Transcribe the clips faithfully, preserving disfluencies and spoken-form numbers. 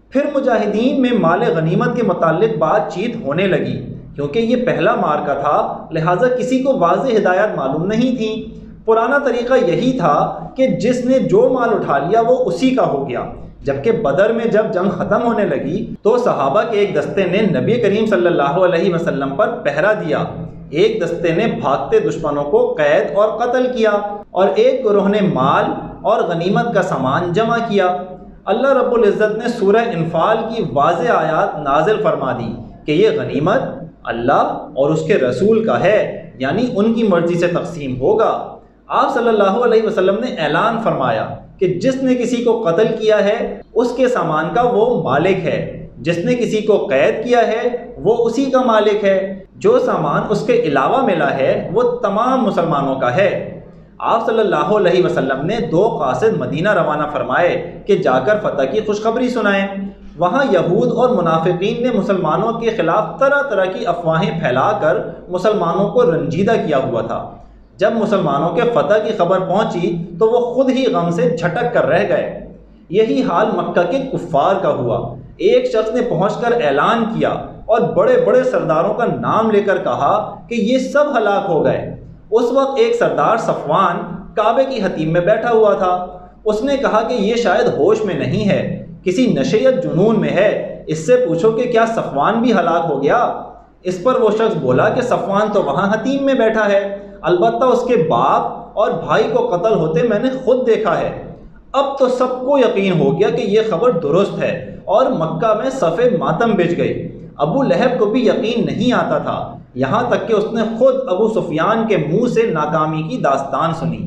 پھر مجاہدین میں مال غنیمت کے متعلق بات چیت ہونے لگی، کیونکہ یہ پہلا مارکا تھا، لہٰذا کسی کو واضح ہدایات معلوم نہیں تھیں۔ پرانا طریقہ یہی تھا کہ جس نے جو مال اٹھا لیا وہ اسی کا ہو گیا۔ جبکہ بدر میں جب جنگ ختم ہونے لگی تو صحابہ کے ایک دستے نے نبی کریم صلی اللہ علیہ وسلم پر پہرا دیا، ایک دستے نے بھاگتے دشمنوں کو قید اور قتل کیا، اور ایک گروہ نے مال اور غنیمت کا سامان جمع کیا۔ اللہ رب العزت نے سورہ انفال کی واضح آیات نازل فرما دی کہ یہ غنیمت اللہ اور اس کے رسول کا ہے، یعنی ان کی مرضی سے تقسیم ہوگا۔ آپ صلی اللہ علیہ وسلم نے اعلان فرمایا کہ جس نے کسی کو قتل کیا ہے اس کے سامان کا وہ مالک ہے، جس نے کسی کو قید کیا ہے وہ اسی کا مالک ہے، جو سامان اس کے علاوہ ملا ہے وہ تمام مسلمانوں کا ہے۔ آپ صلی اللہ علیہ وسلم نے دو قاصد مدینہ روانہ فرمائے کہ جا کر فتح کی خوشخبری سنائیں۔ وہاں یہود اور منافقین نے مسلمانوں کے خلاف طرح طرح کی افواہیں پھیلا کر مسلمانوں کو رنجیدہ کیا ہوا تھا۔ جب مسلمانوں کے فتح کی خبر پہنچی تو وہ خود ہی غم سے جھٹک کر رہ گئے۔ یہی حال مکہ کے کفار کا ہوا۔ ایک شخص نے پہنچ کر اعلان کیا اور بڑے بڑے سرداروں کا نام لے کر کہا کہ یہ سب ہلاک ہو گئے۔ اس وقت ایک سردار صفوان کعبے کی حتیم میں بیٹھا ہوا تھا۔ اس نے کہا کہ یہ شاید ہوش میں نہیں ہے، کسی نشے یا جنون میں ہے، اس سے پوچھو کہ کیا صفوان بھی ہلاک ہو گیا؟ اس پر وہ شخص بولا کہ صفوان تو وہاں حتیم میں بیٹھا ہے، البتہ اس کے باپ اور بھائی کو قتل ہوتے میں نے خود دیکھا ہے۔ اب تو سب کو یقین ہو گیا کہ یہ خبر درست ہے، اور مکہ میں صف ماتم بچ گئی۔ ابو لہب کو بھی یقین نہیں آتا تھا، یہاں تک کہ اس نے خود ابو سفیان کے منہ سے ناکامی کی داستان سنی۔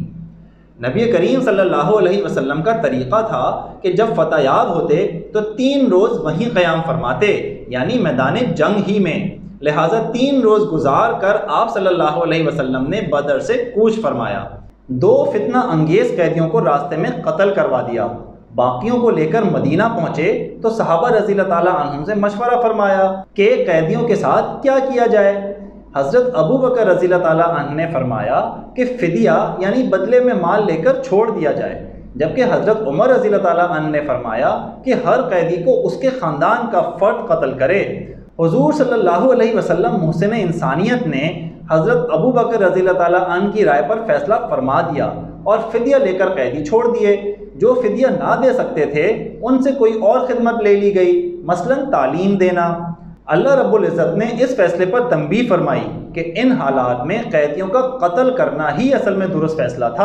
نبی کریم صلی اللہ علیہ وسلم کا طریقہ تھا کہ جب فتح یاب ہوتے تو تین روز وہیں قیام فرماتے، یعنی میدان جنگ ہی میں۔ لہٰذا تین روز گزار کر آپ صلی اللہ علیہ وسلم نے بدر سے کوچ فرمایا۔ دو فتنہ انگیز قیدیوں کو راستے میں قتل کروا دیا۔ باقیوں کو لے کر مدینہ پہنچے تو صحابہ رضی اللہ تعالیٰ عنہم سے مشورہ فرمایا کہ قیدیوں کے ساتھ کیا کیا جائے۔ حضرت ابو بکر رضی اللہ تعالیٰ عنہ نے فرمایا کہ فدیہ یعنی بدلے میں مال لے کر چھوڑ دیا جائے، جبکہ حضرت عمر رضی اللہ تعالیٰ عنہ نے فرمایا کہ ہر قیدی کو اس کے خاندان کا فرد قتل کرے۔ حضور صلی اللہ علیہ وسلم محسن انسانیت نے حضرت ابو بکر رضی اللہ تعالیٰ عنہ کی رائے پر فیصلہ فرما دیا اور فدیہ لے کر قیدی چھوڑ دیے۔ جو فدیہ نہ دے سکتے تھے ان سے کوئی اور خدمت لے لی گئی، مثلاً تعلیم دینا۔ اللہ رب العزت نے اس فیصلے پر تنبیہ فرمائی کہ ان حالات میں قیدیوں کا قتل کرنا ہی اصل میں درست فیصلہ تھا۔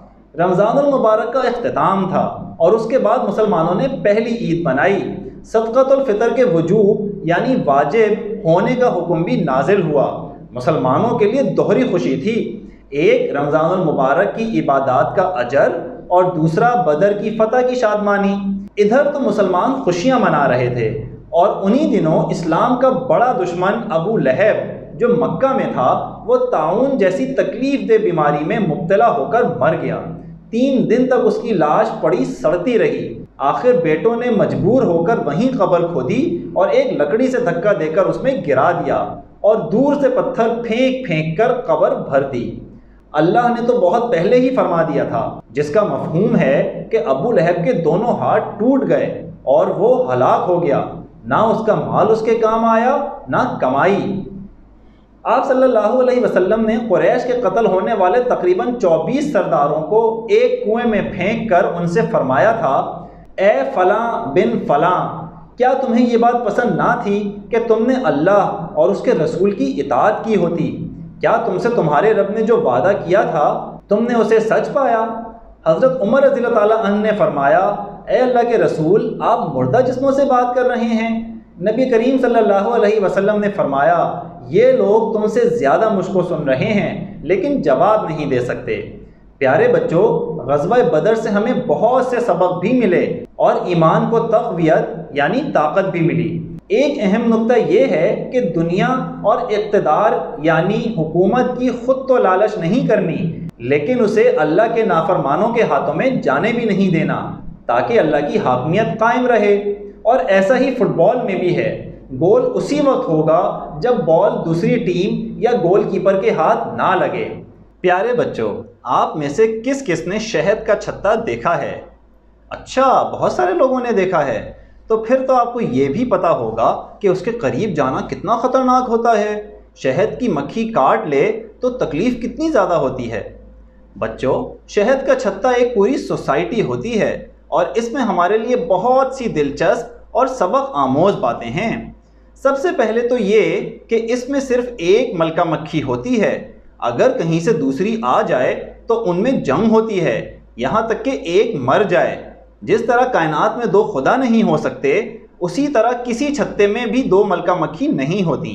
رمضان المبارک کا اختتام تھا اور اس کے بعد مسلمانوں نے پہلی عید منائی۔ صدقۃ الفطر کے وجوب یعنی واجب ہونے کا حکم بھی نازل ہوا۔ مسلمانوں کے لیے دوہری خوشی تھی، ایک رمضان المبارک کی عبادات کا اجر اور دوسرا بدر کی فتح کی شادمانی۔ ادھر تو مسلمان خوشیاں منا رہے تھے اور انہی دنوں اسلام کا بڑا دشمن ابو لہب جو مکہ میں تھا وہ طاعون جیسی تکلیف دہ بیماری میں مبتلا ہو کر مر گیا۔ تین دن تک اس کی لاش پڑی سڑتی رہی۔ آخر بیٹوں نے مجبور ہو کر وہیں قبر کھودی اور ایک لکڑی سے دھکا دے کر اس میں گرا دیا اور دور سے پتھر پھینک پھینک کر قبر بھر دی۔ اللہ نے تو بہت پہلے ہی فرما دیا تھا، جس کا مفہوم ہے کہ ابو لہب کے دونوں ہاتھ ٹوٹ گئے اور وہ ہلاک ہو گیا، نہ اس کا مال اس کے کام آیا نہ کمائی۔ آپ صلی اللہ علیہ وسلم نے قریش کے قتل ہونے والے تقریباً چوبیس سرداروں کو ایک کنویں میں پھینک کر ان سے فرمایا تھا، اے فلاں بن فلاں، کیا تمہیں یہ بات پسند نہ تھی کہ تم نے اللہ اور اس کے رسول کی اطاعت کی ہوتی؟ کیا تم سے تمہارے رب نے جو وعدہ کیا تھا تم نے اسے سچ پایا؟ حضرت عمر رضی اللہ تعالیٰ عنہ نے فرمایا، اے اللہ کے رسول، آپ مردہ جسموں سے بات کر رہے ہیں؟ نبی کریم صلی اللہ علیہ وسلم نے فرمایا، یہ لوگ تم سے زیادہ مجھ کو سن رہے ہیں لیکن جواب نہیں دے سکتے۔ پیارے بچوں، غزوہ بدر سے ہمیں بہت سے سبق بھی ملے اور ایمان کو تقویت یعنی طاقت بھی ملی۔ ایک اہم نقطہ یہ ہے کہ دنیا اور اقتدار یعنی حکومت کی خود تو لالچ نہیں کرنی، لیکن اسے اللہ کے نافرمانوں کے ہاتھوں میں جانے بھی نہیں دینا تاکہ اللہ کی حاکمیت قائم رہے۔ اور ایسا ہی فٹ بال میں بھی ہے، گول اسی وقت ہوگا جب بال دوسری ٹیم یا گول کیپر کے ہاتھ نہ لگے۔ پیارے بچوں، آپ میں سے کس کس نے شہد کا چھتا دیکھا ہے؟ اچھا، بہت سارے لوگوں نے دیکھا ہے۔ تو پھر تو آپ کو یہ بھی پتہ ہوگا کہ اس کے قریب جانا کتنا خطرناک ہوتا ہے۔ شہد کی مکھی کاٹ لے تو تکلیف کتنی زیادہ ہوتی ہے۔ بچوں، شہد کا چھتا ایک پوری سوسائٹی ہوتی ہے اور اس میں ہمارے لیے بہت سی دلچسپ اور سبق آموز باتیں ہیں۔ سب سے پہلے تو یہ کہ اس میں صرف ایک ملکہ مکھی ہوتی ہے۔ اگر کہیں سے دوسری آ جائے تو ان میں جنگ ہوتی ہے، یہاں تک کہ ایک مر جائے۔ جس طرح کائنات میں دو خدا نہیں ہو سکتے، اسی طرح کسی چھتے میں بھی دو ملکہ مکھی نہیں ہوتی۔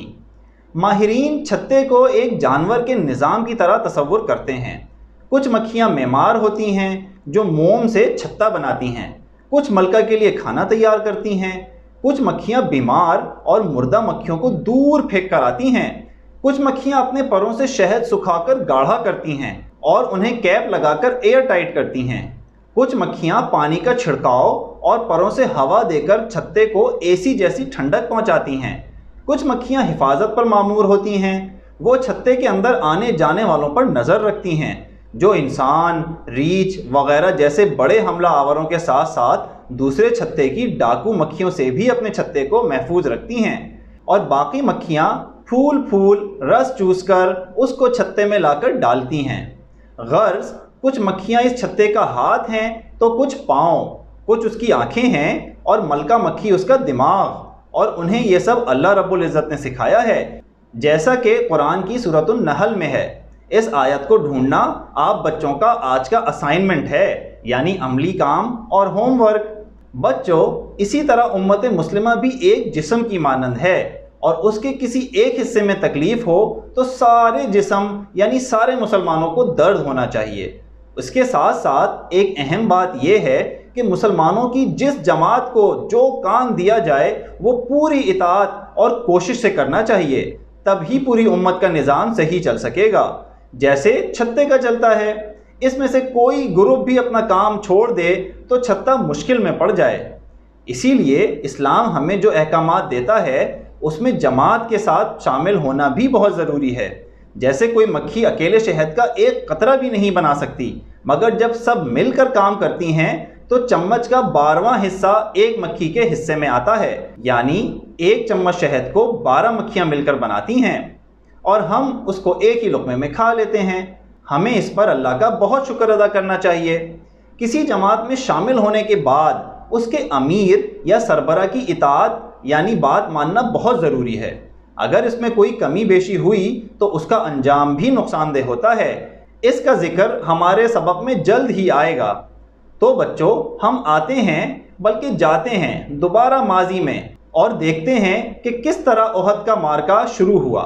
ماہرین چھتے کو ایک جانور کے نظام کی طرح تصور کرتے ہیں۔ کچھ مکھیاں معمار ہوتی ہیں جو موم سے چھتا بناتی ہیں، کچھ ملکہ کے لیے کھانا تیار کرتی ہیں، کچھ مکھیاں بیمار اور مردہ مکھیوں کو دور پھینک کر آتی ہیں، کچھ مکھیاں اپنے پروں سے شہد سکھا کر گاڑھا کرتی ہیں اور انہیں کیپ لگا کر ایئر ٹائٹ کرتی ہیں، کچھ مکھیاں پانی کا چھڑکاؤ اور پروں سے ہوا دے کر چھتے کو اے سی جیسی ٹھنڈک پہنچاتی ہیں، کچھ مکھیاں حفاظت پر مامور ہوتی ہیں، وہ چھتے کے اندر آنے جانے والوں پر نظر رکھتی ہیں، جو انسان، ریچھ وغیرہ جیسے بڑے حملہ آوروں کے ساتھ ساتھ دوسرے چھتے کی ڈاکو مکھیوں سے بھی اپنے چھتے کو محفوظ رکھتی ہیں، اور باقی مکھیاں پھول پھول رس چوس کر اس کو چھتے میں لا کر ڈالتی ہیں۔ غرض کچھ مکھیاں اس چھتے کا ہاتھ ہیں تو کچھ پاؤں، کچھ اس کی آنکھیں ہیں اور ملکہ مکھی اس کا دماغ، اور انہیں یہ سب اللہ رب العزت نے سکھایا ہے، جیسا کہ قرآن کی سورۃ النحل میں ہے۔ اس آیت کو ڈھونڈنا آپ بچوں کا آج کا اسائنمنٹ ہے، یعنی عملی کام اور ہوم ورک۔ بچوں، اسی طرح امت مسلمہ بھی ایک جسم کی مانند ہے، اور اس کے کسی ایک حصے میں تکلیف ہو تو سارے جسم یعنی سارے مسلمانوں کو درد ہونا چاہیے۔ اس کے ساتھ ساتھ ایک اہم بات یہ ہے کہ مسلمانوں کی جس جماعت کو جو کام دیا جائے وہ پوری اطاعت اور کوشش سے کرنا چاہیے، تب ہی پوری امت کا نظام صحیح چل سکے گا، جیسے چھتے کا چلتا ہے۔ اس میں سے کوئی گروپ بھی اپنا کام چھوڑ دے تو چھتا مشکل میں پڑ جائے۔ اسی لیے اسلام ہمیں جو احکامات دیتا ہے اس میں جماعت کے ساتھ شامل ہونا بھی بہت ضروری ہے۔ جیسے کوئی مکھی اکیلے شہد کا ایک قطرہ بھی نہیں بنا سکتی، مگر جب سب مل کر کام کرتی ہیں تو چمچ کا بارہواں حصہ ایک مکھی کے حصے میں آتا ہے، یعنی ایک چمچ شہد کو بارہ مکھیاں مل کر بناتی ہیں اور ہم اس کو ایک ہی لقمے میں کھا لیتے ہیں۔ ہمیں اس پر اللہ کا بہت شکر ادا کرنا چاہیے۔ کسی جماعت میں شامل ہونے کے بعد اس کے امیر یا سربراہ کی اطاعت یعنی بات ماننا بہت ضروری ہے۔ اگر اس میں کوئی کمی بیشی ہوئی تو اس کا انجام بھی نقصان دہ ہوتا ہے۔ اس کا ذکر ہمارے سبق میں جلد ہی آئے گا۔ تو بچوں، ہم آتے ہیں بلکہ جاتے ہیں دوبارہ ماضی میں اور دیکھتے ہیں کہ کس طرح احد کا معرکہ شروع ہوا۔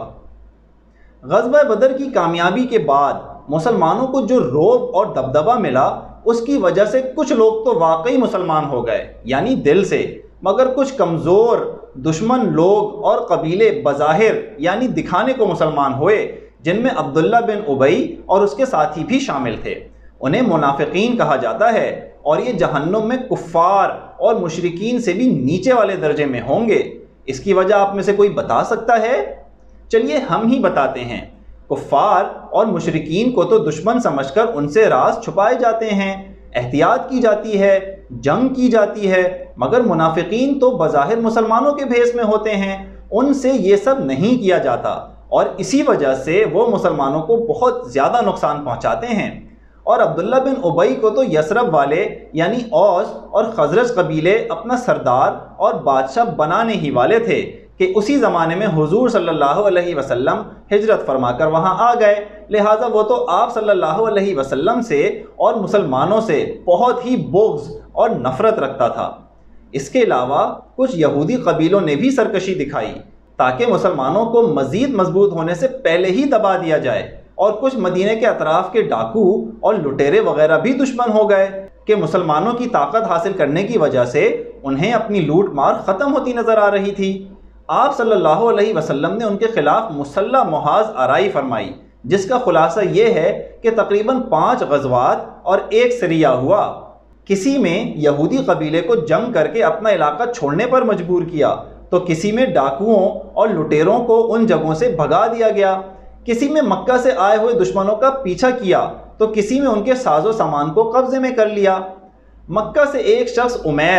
غزوہ بدر کی کامیابی کے بعد مسلمانوں کو جو رعب اور دبدبہ ملا، اس کی وجہ سے کچھ لوگ تو واقعی مسلمان ہو گئے یعنی دل سے، مگر کچھ کمزور دشمن لوگ اور قبیلے بظاہر یعنی دکھانے کو مسلمان ہوئے، جن میں عبداللہ بن ابی اور اس کے ساتھی بھی شامل تھے۔ انہیں منافقین کہا جاتا ہے اور یہ جہنم میں کفار اور مشرکین سے بھی نیچے والے درجے میں ہوں گے۔ اس کی وجہ آپ میں سے کوئی بتا سکتا ہے؟ چلیے ہم ہی بتاتے ہیں۔ کفار اور مشرکین کو تو دشمن سمجھ کر ان سے راز چھپائے جاتے ہیں، احتیاط کی جاتی ہے، جنگ کی جاتی ہے، مگر منافقین تو بظاہر مسلمانوں کے بھیس میں ہوتے ہیں، ان سے یہ سب نہیں کیا جاتا، اور اسی وجہ سے وہ مسلمانوں کو بہت زیادہ نقصان پہنچاتے ہیں۔ اور عبداللہ بن ابی کو تو یثرب والے یعنی اوس اور خزرج قبیلے اپنا سردار اور بادشاہ بنانے ہی والے تھے کہ اسی زمانے میں حضور صلی اللہ علیہ وسلم ہجرت فرما کر وہاں آ گئے، لہٰذا وہ تو آپ صلی اللہ علیہ وسلم سے اور مسلمانوں سے بہت ہی بغض اور نفرت رکھتا تھا۔ اس کے علاوہ کچھ یہودی قبیلوں نے بھی سرکشی دکھائی تاکہ مسلمانوں کو مزید مضبوط ہونے سے پہلے ہی دبا دیا جائے، اور کچھ مدینے کے اطراف کے ڈاکو اور لٹیرے وغیرہ بھی دشمن ہو گئے کہ مسلمانوں کی طاقت حاصل کرنے کی وجہ سے انہیں اپنی لوٹ مار ختم ہوتی نظر آ رہی تھی۔ آپ صلی اللہ علیہ وسلم نے ان کے خلاف مسلح محاذ آرائی فرمائی، جس کا خلاصہ یہ ہے کہ تقریباً پانچ غزوات اور ایک سریہ ہوا۔ کسی میں یہودی قبیلے کو جنگ کر کے اپنا علاقہ چھوڑنے پر مجبور کیا، تو کسی میں ڈاکوؤں اور لٹیروں کو ان جگہوں سے بھگا دیا گیا، کسی میں مکہ سے آئے ہوئے دشمنوں کا پیچھا کیا تو کسی میں ان کے ساز و سامان کو قبضے میں کر لیا۔ مکہ سے ایک شخص عمیر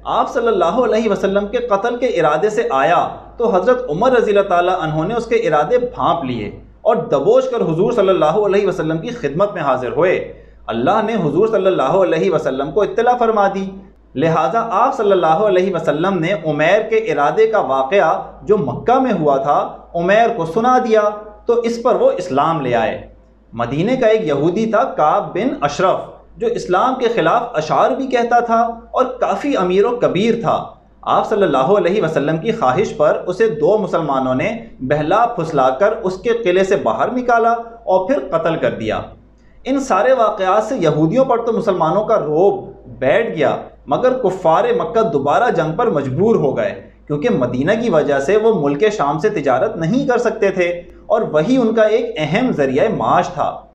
آپ صلی اللہ علیہ وسلم کے قتل کے ارادے سے آیا تو حضرت عمر رضی اللہ تعالیٰ عنہ نے اس کے ارادے بھانپ لیے اور دبوچ کر حضور صلی اللہ علیہ وسلم کی خدمت میں حاضر ہوئے۔ اللہ نے حضور صلی اللہ علیہ وسلم کو اطلاع فرما دی، لہٰذا آپ صلی اللہ علیہ وسلم نے عمیر کے ارادے کا واقعہ جو مکہ میں ہوا تھا عمیر کو سنا دیا تو اس پر وہ اسلام لے آئے۔ مدینے کا ایک یہودی تھا کعب بن اشرف، جو اسلام کے خلاف اشعار بھی کہتا تھا اور کافی امیر و کبیر تھا۔ آپ صلی اللہ علیہ وسلم کی خواہش پر اسے دو مسلمانوں نے بہلا پھسلا کر اس کے قلعے سے باہر نکالا اور پھر قتل کر دیا۔ ان سارے واقعات سے یہودیوں پر تو مسلمانوں کا رعب بیٹھ گیا، مگر کفار مکہ دوبارہ جنگ پر مجبور ہو گئے، کیونکہ مدینہ کی وجہ سے وہ ملک شام سے تجارت نہیں کر سکتے تھے اور وہی ان کا ایک اہم ذریعہ معاش تھا۔